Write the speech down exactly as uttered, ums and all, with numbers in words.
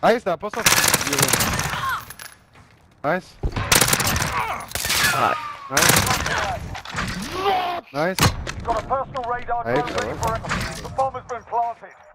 Ahí está, pass off. Nice. Nice. Nice. Got a personal radar Hey, drone ready for it. The bomb has been planted.